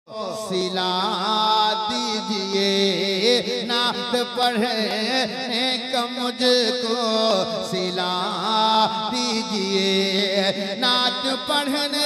सिला दीजिए नात पढ़ने का मुझको सिला दीजिए नात पढ़ने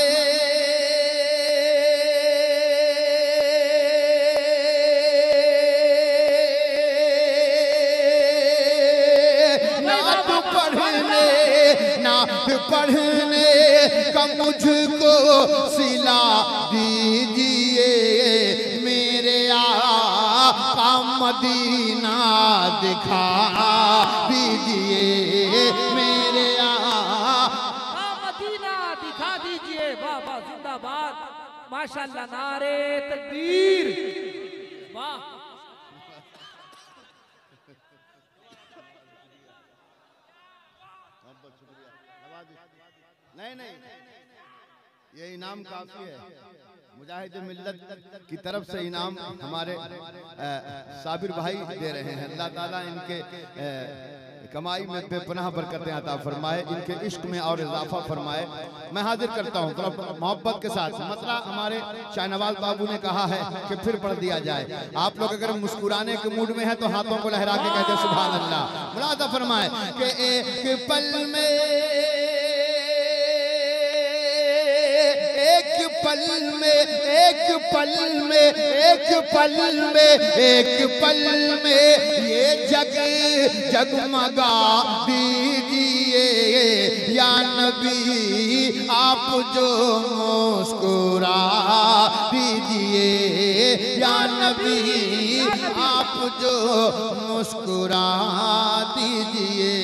पढ़ने का मुझको सिला दीजिए मेरे आका मदीना दिखा दीजिए मेरे आका मदीना दिखा दीजिए। वाह वाह जिंदाबाद माशाल्लाह नारे तकबीर वाह। नहीं ये इनाम काफी है। मुजाहिद मिल्लत की तरफ से इनाम हमारे साबिर भाई दे रहे हैं। अल्लाह ताला इनके कमाई में बेपनाह बरकतें अता फरमाए, इनके इश्क में और इजाफा फरमाए। मैं हाजिर करता हूँ मोहब्बत के साथ। मतलब हमारे शाहनवाज बाबू ने कहा है कि फिर पढ़ दिया जाए। आप लोग अगर मुस्कुराने के मूड में हैं तो हाथों को लहरा के कहते सुभान अल्लाह। मुरादा फरमाए कि एक पल में एक पल में ये जगमगा दीजिए या नबी आप जो मुस्कुरा दीजिए या नबी आप जो मुस्कुरा दीजिए।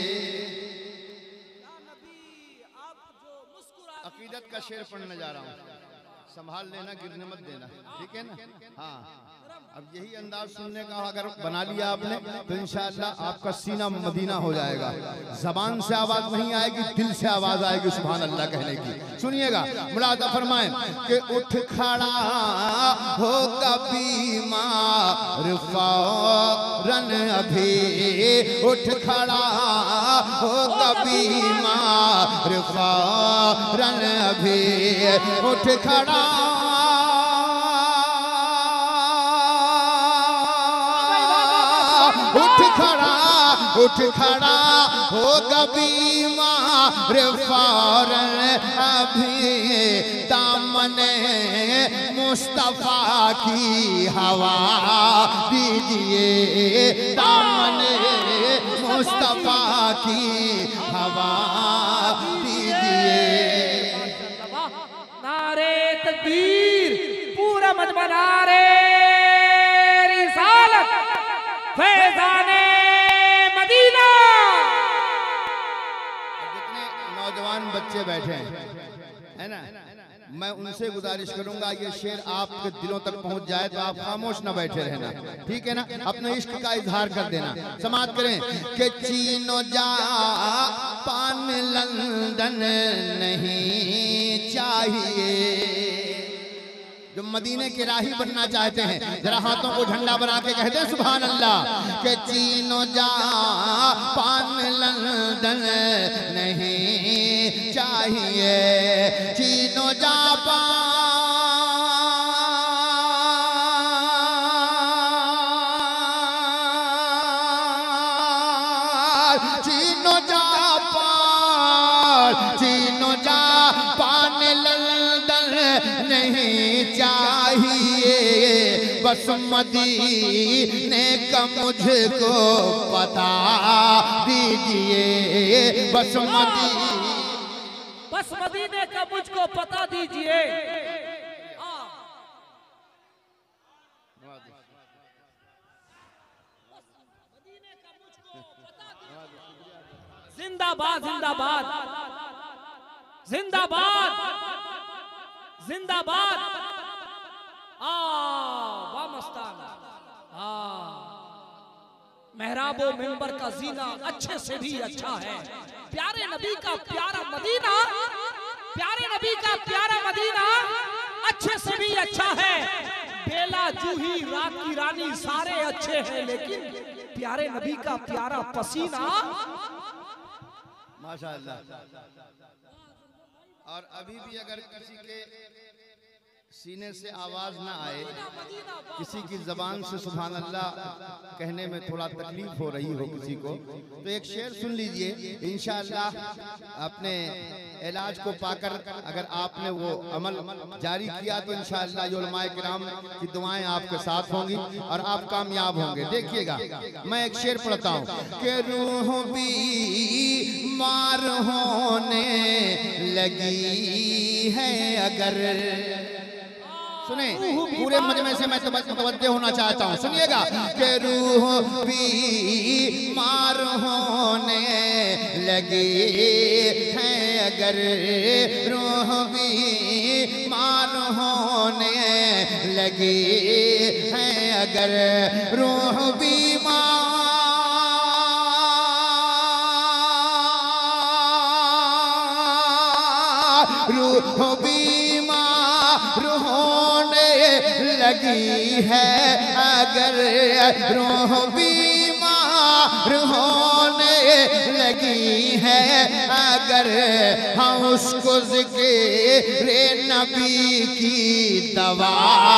अकीदत का शेर पढ़ने जा रहा हूँ, संभाल लेना गिरने मत देना, ठीक है ना। हाँ अब यही अंदाज सुनने का अगर बना लिया आपने तो इंशाअल्लाह आपका सीना मदीना हो जाएगा। जबान से आवाज नहीं आएगी, दिल से आवाज आएगी सुभान अल्लाह कहने की। सुनिएगा मुलादा फरमाए कि उठ खड़ा हो बीमार फौरन अभी उठ खड़ा हो बीमार फौरन अभी उठ खड़ा उठ खड़ा होगा बीमार फौरन अभी दामने मुस्तफा की हवा दीजिए दामने मुस्तफा की हवा दीजिए। नारे तकबीर पूरा मजमा नारे रिसालत फैज़ाने मदीना। जितने नौजवान बच्चे बैठे हैं है ना, मैं उनसे गुजारिश करूंगा ये शेर आपके दिलों तक पहुंच जाए तो आप खामोश ना बैठे रहना, ठीक है ना। अपने इश्क का इजहार कर देना। समाप्त करें कि चीनो जापान लंदन नहीं चाहिए। जो मदीने के राही बनना चाहते हैं जरा हाथों को झंडा बना के कहते हैं सुभान अल्लाह। के चीनो जापान लंदन नहीं चाहिए। चीनो जापान चीनो जापान लंदन नहीं चाहिए। बस मदीने का मुझको पता दीजिए। बस मदीने का मुझको पता दीजिए। जिंदाबाद जिंदाबाद जिंदाबाद जिंदाबाद। मस्तान मेहराबो मिंबर का जीना अच्छे से भी अच्छा है। प्यारे नबी का प्यारा मदीना प्यारे नबी का प्यारा मदीना अच्छे से भी अच्छा है। बेला जूही रात की रानी सारे अच्छे हैं लेकिन प्यारे नबी का प्यारा पसीना माशाअल्लाह। और अभी भी अगर किसी के सीने से आवाज ना आए, किसी की जबान से सुभान अल्लाह कहने में थोड़ा तकलीफ हो रही हो किसी को, तो एक शेर सुन लीजिए। इंशाअल्लाह अपने इलाज को पाकर अगर आपने वो अमल जारी किया तो इंशाअल्लाह ये उलमाए किराम की दुआएं आपके साथ होंगी और आप कामयाब होंगे। देखिएगा, मैं एक शेर पढ़ता हूँ कि रूह भी मार होने लगी है अगर, सुने पूरे मजमे से मैं मुतवज्जे होना चाहता हूँ, सुनिएगा कि रूह भी मार होने लगी है अगर, रूह भी मार होने लगी है अगर, रूह भी रूह बीमार होने लगी है अगर, रूह बीमार होने लगी है अगर, हम उसको ज़िक्र नबी की दवा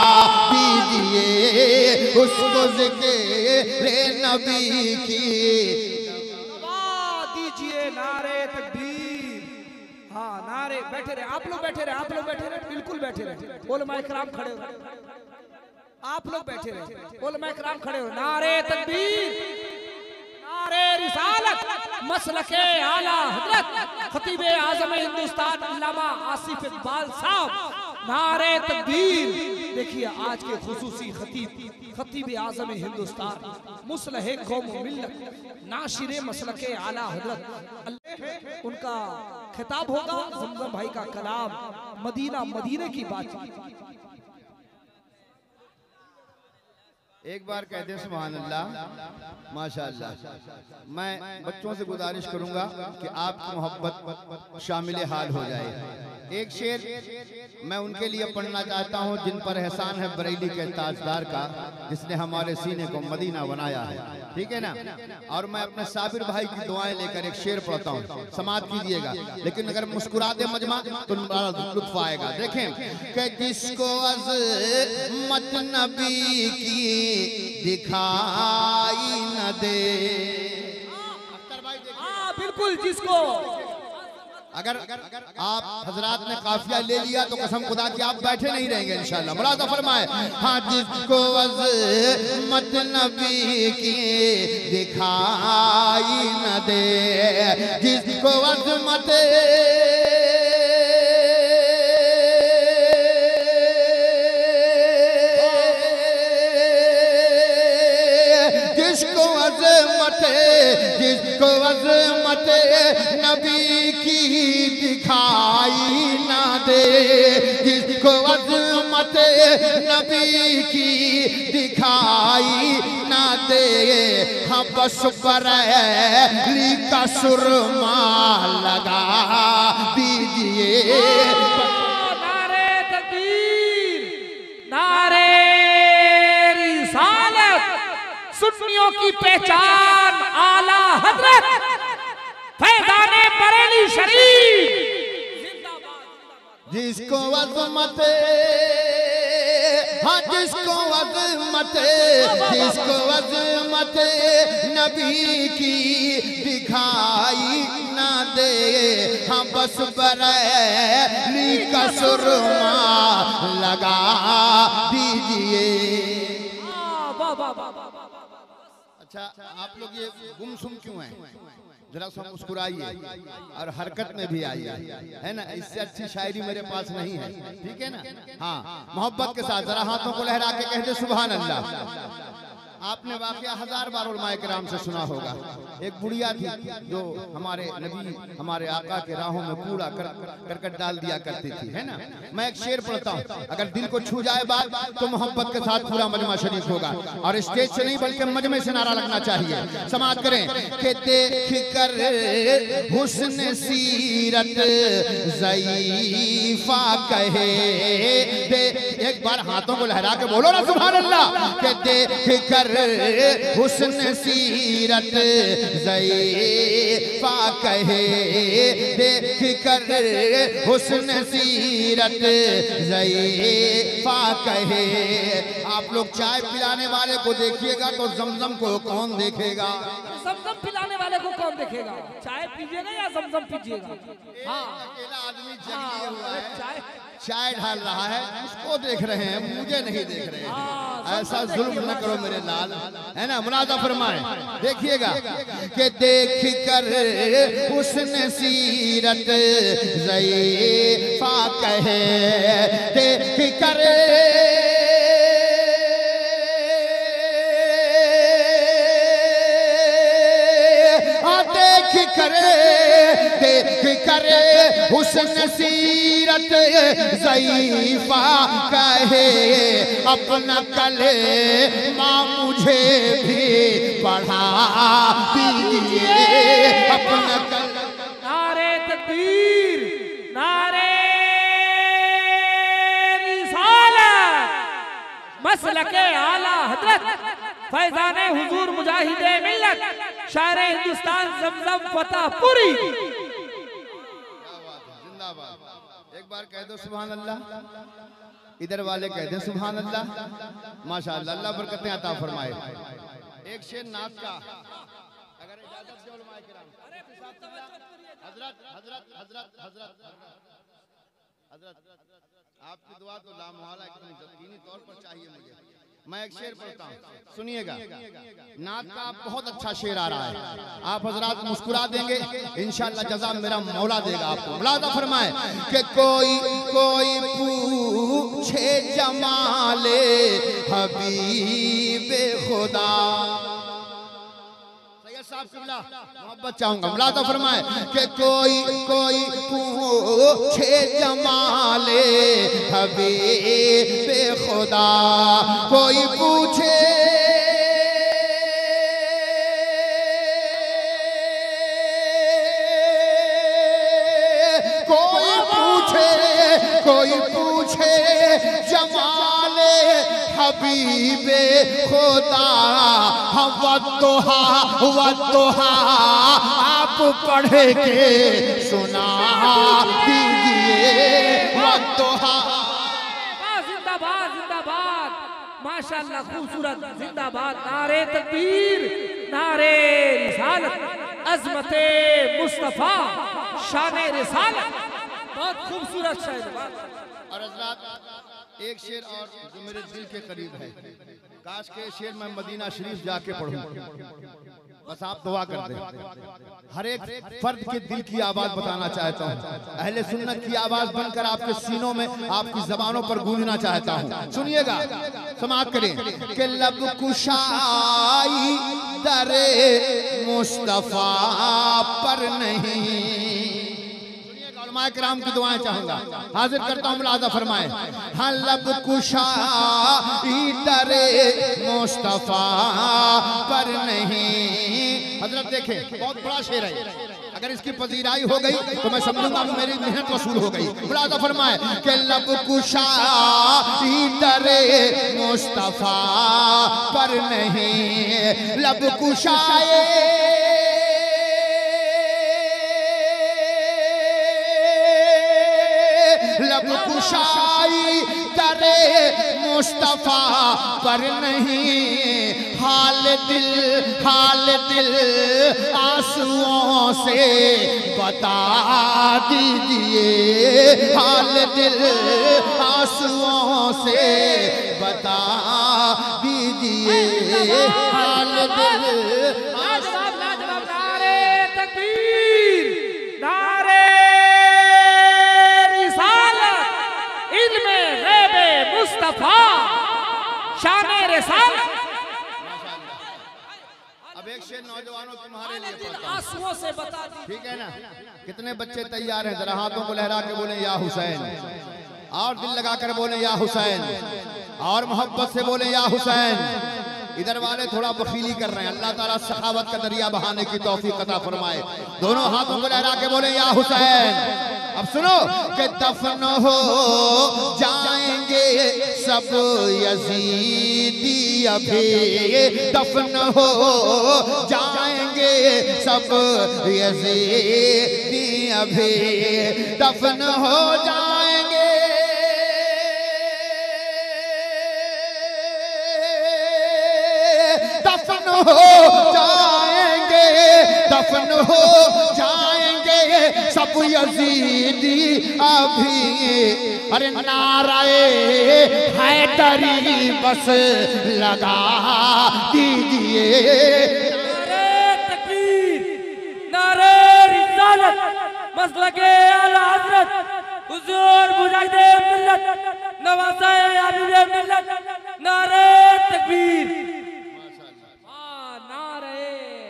दीजिए, उसको ज़िक्र नबी की दवा दीजिए। नारे तकबीर, हाँ नारे, बैठे रहे आप लोग, बैठे रहे आप लोग, बैठे रहे, बिल्कुल बैठे रहे। उलमाए किराम खड़े हो, आप लोग बैठे रहे, उलमाए किराम खड़े हो। नारे तकबीर, नारे रिसालत, मसलके आला हजरत खतीबे आज़म हिंदुस्तान अल्लामा आसिफ इकबाल साहब, नारे तकबीर। देखिए आज के खुसूसी खतीबे आज़म हिंदुस्तान, मुसलहे कौम मिल्लत, नाशिरे मसलके आला हजरत, उनका खिताब होगा, ज़मज़म भाई का कलाम, मदीना मदीने की बात। एक बार कह दें सुभान अल्लाह माशाअल्लाह। मैं बच्चों से गुजारिश करूंगा कि आपकी मोहब्बत शामिल हाल हो जाए। एक शेर मैं उनके लिए पढ़ना चाहता हूं जिन पर एहसान है बरेली के ताजदार का, जिसने हमारे सीने को मदीना बनाया है, ठीक है ना। और मैं अपने साबिर भाई की दुआएं लेकर एक शेर पढ़ता हूं, समाअत कीजिएगा। लेकिन अगर मुस्कुरा दे मजमा तो बड़ा लुत्फ आएगा। देखें कि जिसको अज़मत नबी की दिखाई न दे, बिल्कुल, जिसको अगर आप हजरात ने काफिया ले लिया तो कसम खुदा की आप बैठे नहीं रहेंगे इंशाअल्लाह। मुलाज़ा फरमाए, हाँ जिसको अज़मत नबी की दिखाई न दे, जिसको अज़मत जिसको अज़मत नबी की दिखाई ना दे, जिसको अज़मत नबी की दिखाई ना दे, हाँ बस बरेली का सुरमा लगा दीजिए। नारे तकबीर, नारे रिसालत, सुन्नियों की पहचान आला हजरत फैज़ाने बरेली शरीफ। जिसको अज़मत, हाँ जिसको अज़मत, जिसको अज़मत नबी की दिखाई ना दे, हाँ बस बरेली का सुरमा लगा दीजिए। अच्छा, आप लोग ये गुमसुम क्यों हैं? जरा सा मुस्कुराइए और हरकत में भी आइए, है ना। इससे अच्छी शायरी मेरे पास नहीं है, ठीक है ना। हाँ, मोहब्बत के साथ जरा हाथों को लहरा के कह दे सुभान अल्लाह। आपने वाकया हजार बार उलमाए किराम से सुना होगा। एक बुढ़िया थी जो हमारे नबी हमारे आका के राहों में कूड़ा करकट डाल दिया करती थी, है ना। मैं एक शेर पढ़ता हूँ, अगर दिल को छू जाए बात तो मोहब्बत के साथ पूरा मजमा शरीफ होगा। और स्टेज से नहीं बल्कि मजमे से नारा लगना चाहिए। समाअत करें कि देख कर हुस्न सीरत ज़ईफ़ा कहे दे। एक बार हाथों को लहरा के बोलो ना सुभान अल्लाह। कि देख कर हुस्न सीरत ज़ईफ़ा कहे, देख कर हुस्न सीरत ज़ईफ़ा कहे। आप लोग चाय पिलाने वाले को देखिएगा तो जमजम को कौन देखेगा? जमजम पिलाने वाले को कौन देखेगा? चाय पीजिएगा या जमजम पीजिएगा? हाँ, अकेला आदमी जग लिए हुआ है, चाय चाय ढाल रहा है, उसको देख रहे हैं, मुझे नहीं देख रहे हैं। ऐसा जुल्म न करो मेरे लाल, है ना? मुनाजा फरमाए, देखिएगा कि देख कर हुस्न सीरत ज़ईफ़ा कहे, देख कर देख करे हुस्न सीरत ज़ईफ़ा कहे, अपना कलेमा मुझे भी पढ़ा दीजिए, अपना नारे तकबीर, नारे रिसालत, मसलके आला हज़रत फैज़ाने हुजूर मुजाहिदे मिल्लत, शायर हिंदुस्तान ज़मज़म फतेहपुरी। जिंदाबाद। एक बार कह दो सुभान अल्लाह, इधर वाले कह दे सुभान अल्लाह। माशाअल्लाह, अल्लाह बरकतें अता फरमाए। एक शेर नात का अगर इजाजत से उलमाए किराम, हजरत हजरत हजरत हजरत हजरत आपकी दुआ तो लामवाला यकीनी तौर पर चाहिए मुझे। मैं एक शेर पढ़ता हूँ, सुनिएगा। नात का बहुत अच्छा शेर आ रहा है, आप हजरात मुस्कुरा देंगे इंशाअल्लाह, जज़ा मेरा मौला देगा आपको। मुलादा फरमाए कि कोई कोई पूछे जमाले हबीबे खुदा। साहब किबला मोहब्बत चाहूंगा। मुलादा फरमाए कि कोई कोई पूछे जमाले हबीबे खुदा, कोई पूछे कोई पूछे जमाले हबीबे खुदा, वद्दुहा आप पढ़ के सुना दीजिए, वद्दुहा। जिंदाबाद जिंदाबाद, माशाअल्लाह खूबसूरत, जिंदाबाद। नारे तकबीर, नारे रिसालत, अज़मते मुस्तफा, शाने रिसालत। बहुत खूबसूरत शेर। और हज़रात एक शेर और जो मेरे दिल के करीब है, काश के शेर मैं मदीना शरीफ जाके पढ़ूं, बस आप दुआ कर दें। हर एक फर्द के दिल की आवाज बताना चाहता हूँ, अहले सुन्नत की आवाज बनकर आपके सीनों में, आपकी जबानों पर गूंजना चाहता हूँ। सुनिएगा, समाअत करें कि लब कुशाई दरे मुस्तफा पर नहीं। किराम की दुआएं चाहूंगा, हाजिर करता हूं, मुलादा फरमाए। हाँ, लब कुशाई दरे मुस्तफा पर नहीं। हजरत देखें, बहुत बड़ा शेर है, अगर इसकी पजीराई हो गई तो मैं समझूंगा मेरी मेहनत वसूल हो गई। मुलादा फरमाए कि लब कुशाई दरे मुस्तफा पर नहीं, लब कुशाए लब कुशाई दरे मुस्तफा पर नहीं। हाल दिल आंसुओं से बता दीजिए, हाल दिल आंसुओं से बता दीजिए, हाल दिल। नारे तकबीर, नारे मुस्तफा, शाने रिसालत। अब एक शेर नौजवानों तुम्हारे लिए पढ़ता हूं, आंसुओं से बता दी, ठीक है ना? कितने बच्चे तैयार हैं? जरा हाथों को लहरा के बोले या हुसैन, और दिल लगा कर बोले या हुसैन, और मोहब्बत से बोले या हुसैन। इधर वाले थोड़ा बखीली कर रहे हैं, अल्लाह ताला सखावत का दरिया बहाने की तौफीक अता फरमाए। दोनों हाथों को लहरा के बोले या हुसैन। अब सुनो कि दफन हो जाएंगे सब यजीदी अभी, दफन हो जाएंगे सब यजीदी अभी, दफन हो जाएंगे दफन हो जाएंगे, दफन हो जाएंगे सब यजीदी अभी। अरे नाराए हैदरी बस लगा दीजिए, नारे तकबीर, नारे रिसालत, मसलके आला हज़रत हुजूर मुजाहिदे मिल्लत नवाज़े आबिदे मिल्लत, नारे तकबीर, नारे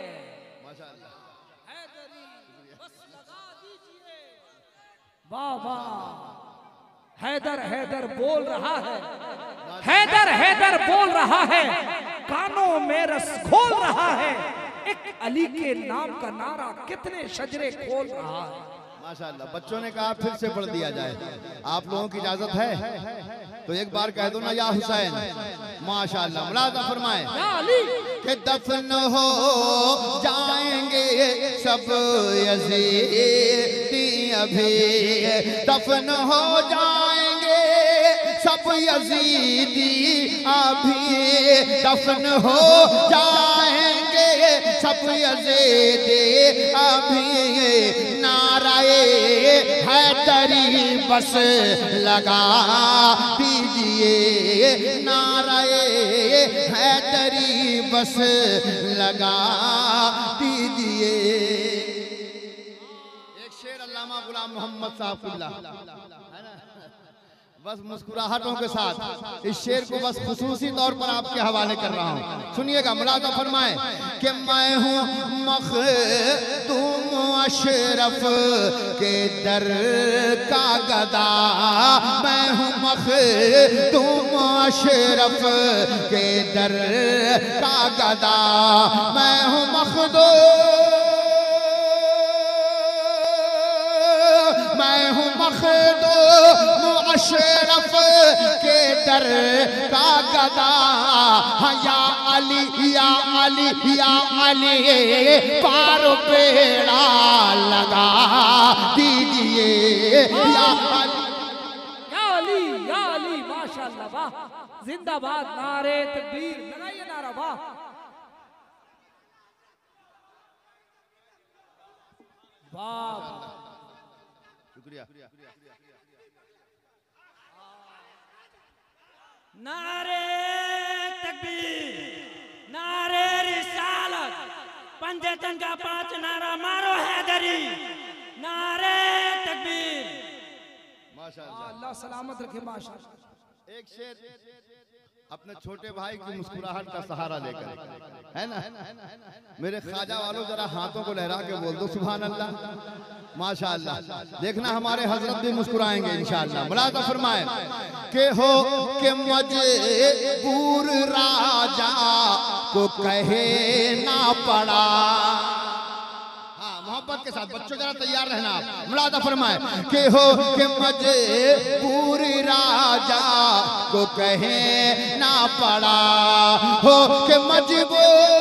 हैदरी बस लगा दीजिए। वाह वाह, हैदर हैदर बोल रहा है, हैदर हैदर बोल रहा है, कानों में रस खोल रहा है, एक अली के नाम का नारा कितने शजरे खोल रहा है। माशाल्लाह। बच्चों ने कहा फिर से पढ़ दिया जाए, आप लोगों की इजाजत है तो एक बार कह दो ना या हुसैन। माशाल्लाह, मुलाजा फरमाए कि दफन हो जाएंगे सब यजीदी अभी, दफन हो जाएंगे सब यजीदी अभी, दफन हो जाएंगे सब यजीदी अभी। नाराए हैदरी बस लगा दीजिए, नाराए हैदरी बस लगा दीजिए। एक शेर अल्लामा गुलाम मोहम्मद साहबुल्लाह है ना, बस मुस्कुराहटों के साथ इस शेर को बस खुसूसी तौर पर आपके हवाले कर रहा हूँ, सुनिएगा। मुलाजा फरमाए कि मैं हूँ मखदूम अशरफ के दर का गदा, मैं हूँ मखदूम अशरफ के दर का गदा, मैं हूँ मैं हूँ मखदूम अशरफ के दर का गदा। या अली या अली या अली पार पेड़ा लगा दीजिए, या अली माशाअल्लाह, वाह जिंदाबाद, नारे तकबीर, लगाइए नारा, वाह वाह, शुक्रिया। नारे तकबीर, नारे रिसालत, पंजतन का 5 नारा मारो हैदरी, नारे तकबीर। माशाअल्लाह, अल्लाह सलामत रखे। माशाअल्लाह। एक शेर अपने छोटे भाई की मुस्कुराहट का सहारा लेकर, है ना, मेरे ख्वाजा वालों जरा हाथों को लहरा के बोल दो सुभान अल्लाह। माशाअल्लाह, देखना हमारे हजरत भी मुस्कुराएंगे इंशाअल्लाह। मुलाजा फरमाए के हो के मजबूर राजा को कहे ना पड़ा। हाँ, मोहब्बत के साथ बच्चों जरा तैयार रहना। मुलाजा फरमाए के हो के मजबूर राजा को कहे ना पड़ा, हो के मजबूर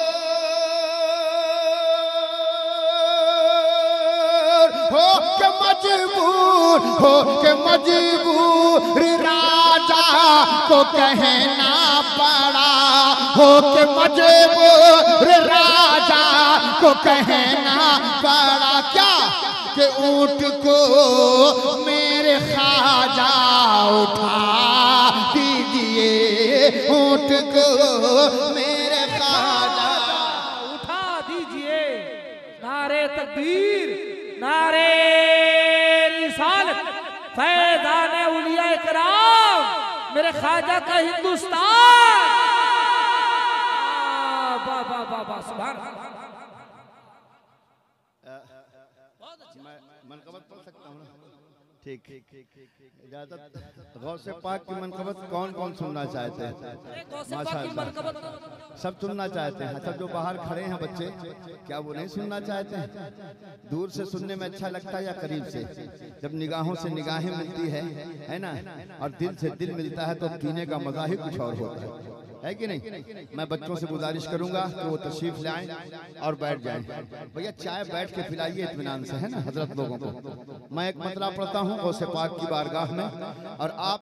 हो के मजबूर राजा को कहना पड़ा, हो के मजबूर राजा को कहना पड़ा। क्या कि ऊंट को मेरे ख्वाजा उठा दीजिए, ऊंट को मेरे ख्वाजा उठा दीजिए। नारे तकबीर, नारे रिसालत, फैज़ाने उलिया इकराम, मेरे ख्वाजा का हिंदुस्तान। वाह वाह वाह वाह, सुभान अल्लाह। मैं मनकबत पढ़ सकता हूँ ना? ठीक। इजाजत। गौसे पाक की मनकबत कौन कौन सुनना चाहते हैं? अरे गौसे पाक की मनकबत सब सुनना चाहते हैं। सब जो बाहर खड़े हैं बच्चे, क्या वो नहीं सुनना चाहते हैं? दूर से सुनने में अच्छा लगता है या करीब से? जब निगाहों से निगाहें मिलती है ना, और दिल से दिल मिलता है तो पीने का मजा ही कुछ और होता है कि नहीं? मैं बच्चों से गुजारिश करूंगा कि वो तशरीफ लाएं और बैठ जाएं। भैया चाय बैठ के पिलाइए इत्मीनान से, है ना हजरत लोगों को। मैं एक मतला पढ़ता हूँ गौसे पाक की बारगाह में, और आप